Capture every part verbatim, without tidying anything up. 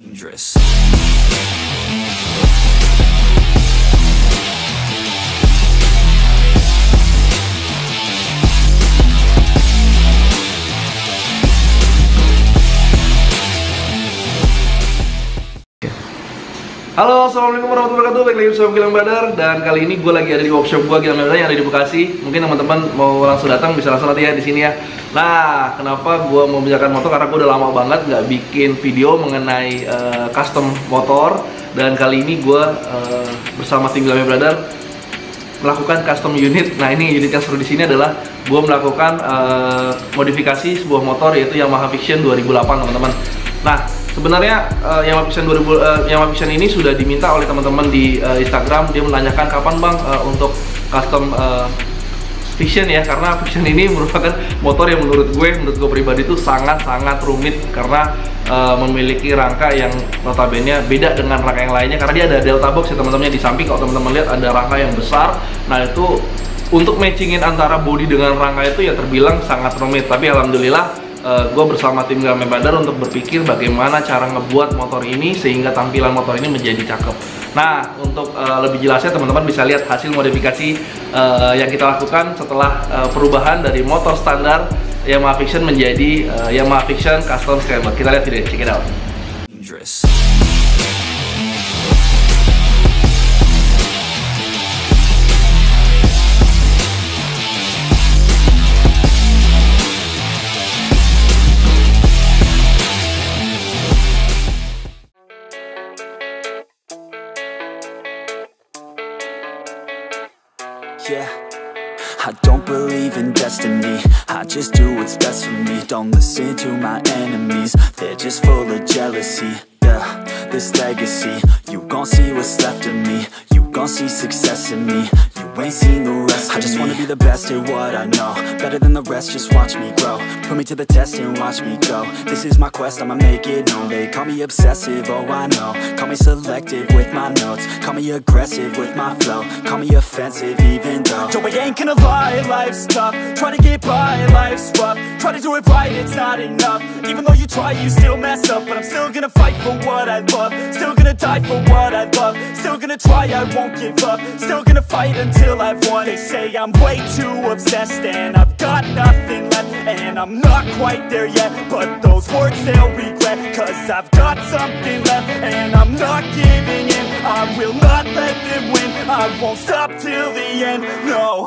Dangerous. Halo, assalamualaikum warahmatullahi wabarakatuh. Balik lagi bersama Gilang Brother. Dan kali ini gue lagi ada di workshop gue Gilang Brother yang ada di Bekasi. Mungkin teman-teman mau langsung datang bisa langsung nanti ya di sini ya. Nah, kenapa gue mau bicarakan motor? Karena gue udah lama banget nggak bikin video mengenai uh, custom motor. Dan kali ini gue uh, bersama tim Gilang Brother melakukan custom unit. Nah, ini unit yang seru di sini adalah gue melakukan uh, modifikasi sebuah motor yaitu Yamaha Vision dua ribu delapan, teman-teman. Nah, sebenarnya uh, Yamaha Vision dua ribu uh, Yamaha Vision ini sudah diminta oleh teman-teman di uh, Instagram. Dia menanyakan kapan bang uh, untuk custom uh, Vision ya, karena Vision ini merupakan motor yang menurut gue, menurut gue pribadi itu sangat-sangat rumit karena uh, memiliki rangka yang notabene beda dengan rangka yang lainnya, karena dia ada delta box ya teman-teman. Di samping kalau teman-teman lihat ada rangka yang besar. Nah, itu untuk matchingin antara bodi dengan rangka itu ya terbilang sangat rumit. Tapi alhamdulillah Uh, gue bersama tim Gilang Brother untuk berpikir bagaimana cara ngebuat motor ini sehingga tampilan motor ini menjadi cakep. Nah, untuk uh, lebih jelasnya teman-teman bisa lihat hasil modifikasi uh, yang kita lakukan setelah uh, perubahan dari motor standar Yamaha Vision menjadi uh, Yamaha Vision Custom Scrambler. Kita lihat video, check it out. Dangerous. Yeah, I don't believe in destiny, I just do what's best for me. Don't listen to my enemies, they're just full of jealousy. Yeah, this legacy, you gon' see what's left of me. You gon' see success in me, you ain't seen the rest of me. I just wanna be the best at what I know, better than the rest, just watch me grow. Put me to the test and watch me go. This is my quest, I'ma make it known. They call me obsessive, oh I know. Call me selective with my notes, call me aggressive with my flow. Call me offensive even though Joe, I ain't gonna lie, life's tough. Try to get by, life's rough. Try to do it right, it's not enough. Even though you try, you still mess up. But I'm still gonna fight for what I love, still gonna die for what I love, still gonna try, I won't give up, still gonna fight until I've won. They say I'm way too obsessed and I've got nothing left, and I'm not quite there yet, but those words they'll regret, cause I've got something left and I'm not giving in. I will not let them win, I won't stop till the end, no.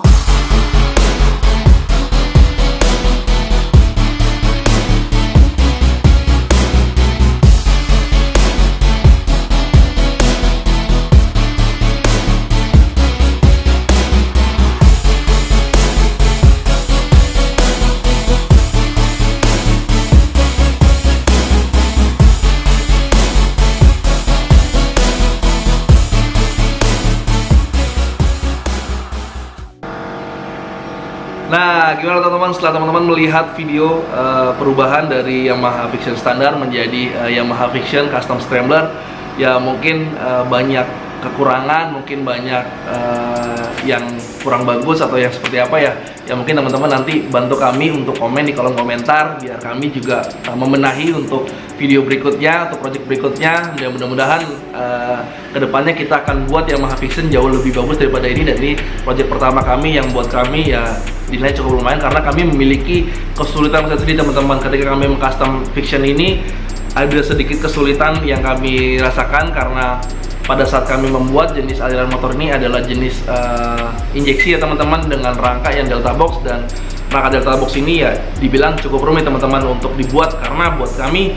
Nah, gimana teman-teman setelah teman-teman melihat video uh, perubahan dari Yamaha Vision standar menjadi uh, Yamaha Vision Custom Scrambler? Ya mungkin uh, banyak kekurangan, mungkin banyak uh, yang kurang bagus atau yang seperti apa ya. Ya mungkin teman-teman nanti bantu kami untuk komen di kolom komentar biar kami juga uh, membenahi untuk video berikutnya, untuk project berikutnya. Dan mudah-mudahan uh, kedepannya kita akan buat Yamaha Vision jauh lebih bagus daripada ini. Dan ini project pertama kami yang buat kami ya dinilai cukup lumayan karena kami memiliki kesulitan sendiri teman-teman. Ketika kami meng-custom Vision ini ada sedikit kesulitan yang kami rasakan karena pada saat kami membuat jenis aliran motor ini adalah jenis uh, injeksi ya teman-teman, dengan rangka yang delta box. Dan rangka delta box ini ya dibilang cukup rumit teman-teman untuk dibuat, karena buat kami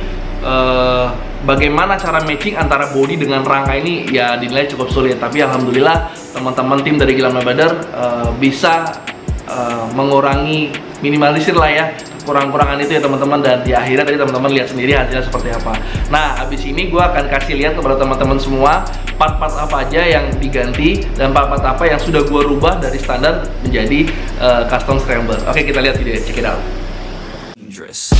uh, bagaimana cara matching antara bodi dengan rangka ini ya dinilai cukup sulit. Tapi alhamdulillah teman-teman tim dari Gilang Brother uh, bisa uh, mengurangi, minimalisir lah ya kurang-kurangan itu ya teman-teman. Dan di akhirnya tadi teman-teman lihat sendiri hasilnya seperti apa. Nah, habis ini gue akan kasih lihat kepada teman-teman semua part-part apa aja yang diganti dan part-part apa yang sudah gue rubah dari standar menjadi uh, custom scrambler. Oke, kita lihat video, check it out. Dangerous.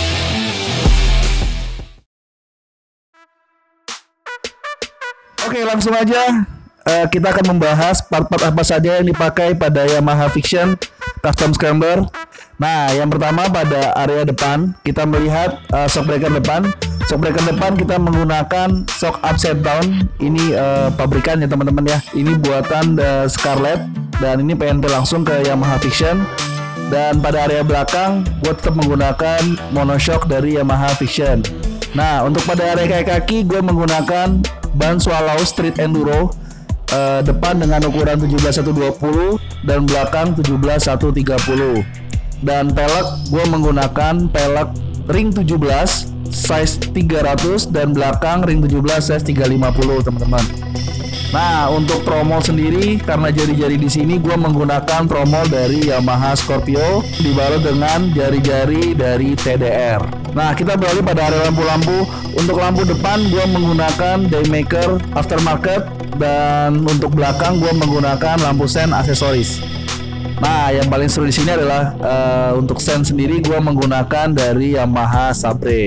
Oke, langsung aja uh, kita akan membahas part-part apa saja yang dipakai pada Yamaha Fiction Custom Scrambler. Nah, yang pertama pada area depan kita melihat uh, shock breaker depan. Shock breaker depan kita menggunakan shock upside down. Ini uh, pabrikan ya teman-teman ya. Ini buatan uh, Scarlett dan ini P N P langsung ke Yamaha Fiction. Dan pada area belakang gue tetap menggunakan monoshock dari Yamaha Fiction. Nah, untuk pada area kaki-kaki gue menggunakan ban Swallow Street Enduro uh, depan dengan ukuran tujuh belas satu dua puluh dan belakang tujuh belas satu tiga puluh. Dan pelek gue menggunakan pelek ring tujuh belas size tiga ratus dan belakang ring tujuh belas size tiga lima puluh, teman-teman. Nah, untuk tromol sendiri karena jari-jari di sini gue menggunakan tromol dari Yamaha Scorpio dibalut dengan jari-jari dari T D R. Nah, kita beralih pada area lampu-lampu. Untuk lampu depan gue menggunakan Daymaker aftermarket dan untuk belakang gue menggunakan lampu sen aksesoris. Nah, yang paling seru di sini adalah uh, untuk sen sendiri gue menggunakan dari Yamaha Sabre.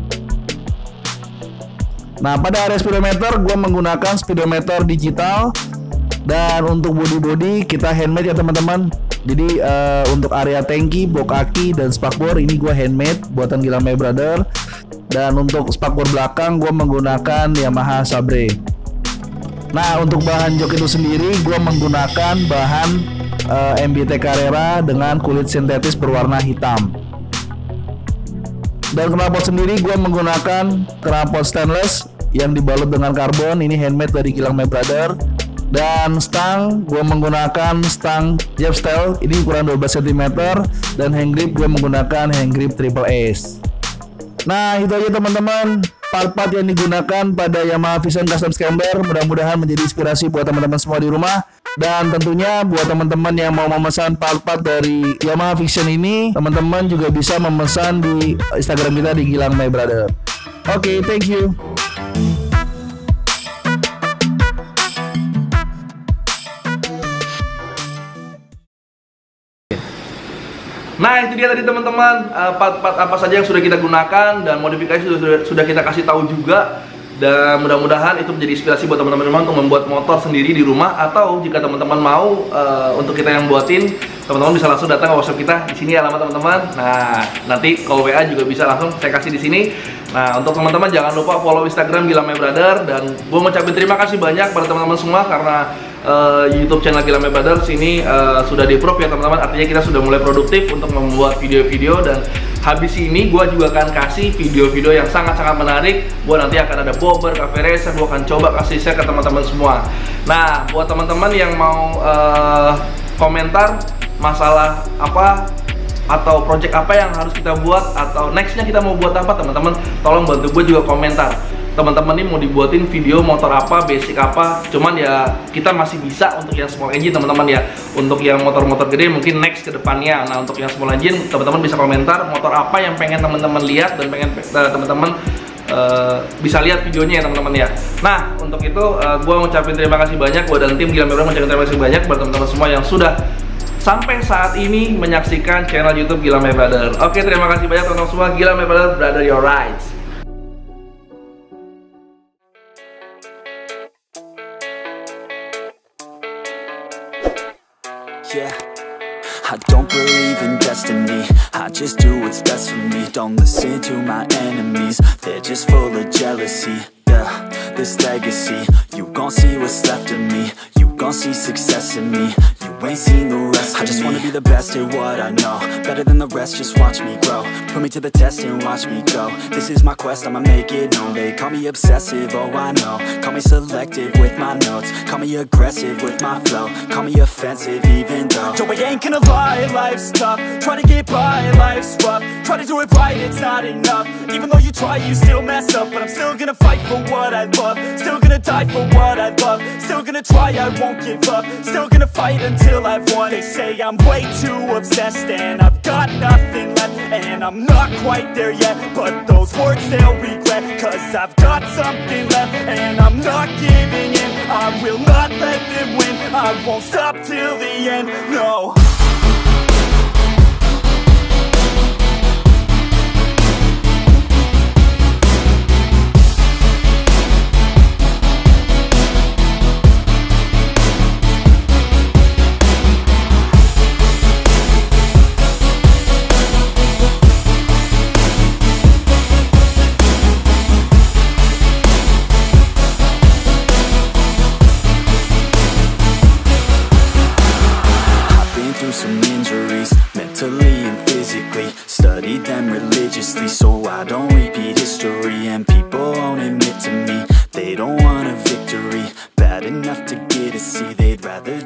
Nah, pada area speedometer gue menggunakan speedometer digital dan untuk body-body kita handmade ya teman-teman. Jadi uh, untuk area tangki, bok aki dan spakbor ini gue handmade buatan Gilamay Brother. Dan untuk spakbor belakang gue menggunakan Yamaha Sabre. Nah, untuk bahan jok itu sendiri gue menggunakan bahan uh, M B T Carrera dengan kulit sintetis berwarna hitam. Dan knalpot sendiri gue menggunakan knalpot stainless yang dibalut dengan karbon. Ini handmade dari Gilamay Brother. Dan stang gue menggunakan stang Jebstyle, ini ukuran dua belas sentimeter. Dan hand grip gue menggunakan hand grip Triple Ace. Nah, itu aja teman-teman part-part yang digunakan pada Yamaha Fiction Custom Scrambler. Mudah-mudahan menjadi inspirasi buat teman-teman semua di rumah. Dan tentunya buat teman-teman yang mau memesan part-part dari Yamaha Fiction ini, teman-teman juga bisa memesan di Instagram kita di Gilamay Brother. Oke, okay, thank you. Nah, itu dia tadi teman-teman part-part apa saja yang sudah kita gunakan dan modifikasi sudah, sudah, sudah kita kasih tahu juga. Dan mudah-mudahan itu menjadi inspirasi buat teman-teman untuk membuat motor sendiri di rumah. Atau jika teman-teman mau uh, untuk kita yang buatin, teman-teman bisa langsung datang ke workshop kita. Di sini alamat teman-teman. Nah, nanti call W A juga bisa langsung saya kasih di sini. Nah, untuk teman-teman jangan lupa follow Instagram Gilamay Brother. Dan gue mau ucapin terima kasih banyak pada teman-teman semua karena uh, YouTube channel Gilamay Brother sini uh, sudah di-approve ya teman-teman. Artinya kita sudah mulai produktif untuk membuat video-video. Dan habis ini gue juga akan kasih video-video yang sangat-sangat menarik. Gue nanti akan ada bobber, cafe racer, gue akan coba kasih share ke teman-teman semua. Nah, buat teman-teman yang mau uh, komentar masalah apa atau project apa yang harus kita buat atau nextnya kita mau buat apa, teman-teman tolong bantu gue juga komentar. Teman-teman ini mau dibuatin video motor apa, basic apa, cuman ya kita masih bisa untuk yang small engine teman-teman ya. Untuk yang motor-motor gede mungkin next ke depannya. Nah, untuk yang small engine teman-teman bisa komentar motor apa yang pengen teman-teman lihat dan pengen teman-teman uh, bisa lihat videonya ya teman-teman ya. Nah, untuk itu uh, gue ngucapin terima kasih banyak, gue dan tim Gilamay Brother ngucapin terima kasih banyak buat teman-teman semua yang sudah sampai saat ini menyaksikan channel YouTube Gilamay Brother. Oke, terima kasih banyak teman-teman semua. Gilamay Brother, brother your rights. Yeah, I don't believe in destiny, I just do what's best for me. Don't listen to my enemies, they're just full of jealousy. Yeah, this legacy, you gon' see what's left of me. You gon' see success in me, you ain't seen the rest of me. I just wanna be the best at what I know, better than the rest, just watch me grow. Put me to the test and watch me go. This is my quest, I'ma make it known. They call me obsessive, oh I know. Call me selective with my notes, call me aggressive with my flow. Call me offensive even though Joe, I ain't gonna lie, life's tough. Try to get by, life's rough. Try to do it right, it's not enough. Even though you try, you still mess up. But I'm still gonna fight for what I love, still gonna die for what I love. Still gonna try, I won't give up. Still gonna fight until I've won. They say I'm way too obsessed and I've got nothing left, and I'm not quite there yet, but those words they'll regret. Cause I've got something left and I'm not giving in. I will not let them win, I won't stop till the end, no. through some injuries, mentally and physically. Studied them religiously so I don't repeat history. And people won't admit to me they don't want a victory bad enough to get a C. They'd rather